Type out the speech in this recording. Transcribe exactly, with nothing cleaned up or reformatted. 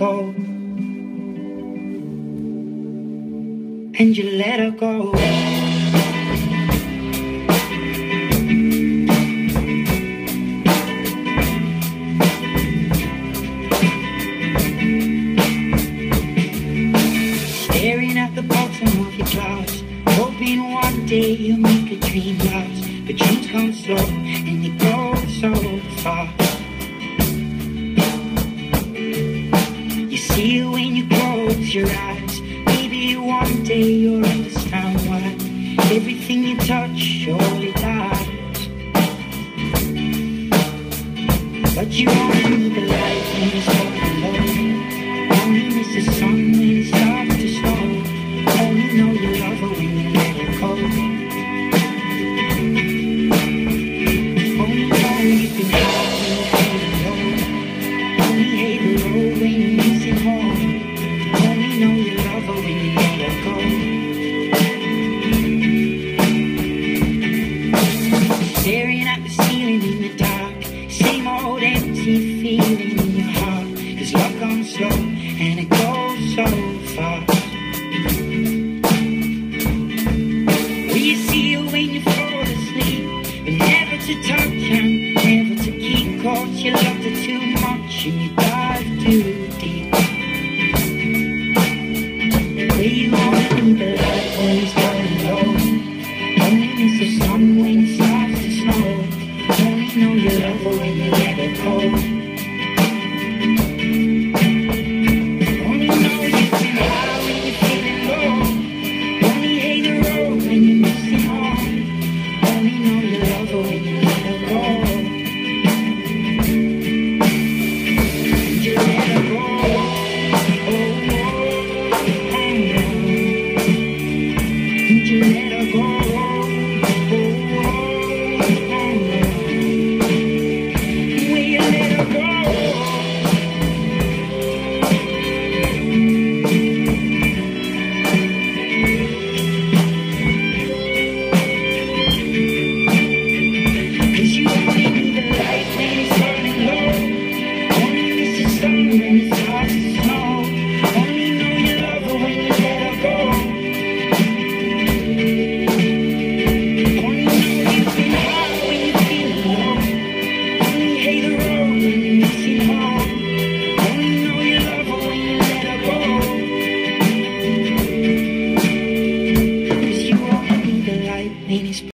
go, and you let her go. Staring at the bottom of your glass, hoping one day you'll make a dream last. But dreams come slow and they go so fast. You see it when you close your eyes. Maybe one day you'll understand why everything you touch surely dies. But you only need the light when it's all alone. Only miss the sun when it starts to snow. Only know you love her when you let her go. Only know you can hide when you feel alone. Only hate the road when you're missing home. Only know you love her when you let her go. Staring at the ceiling in the dark, same old empty feeling in your heart. 'Cause love comes slow and it goes so far.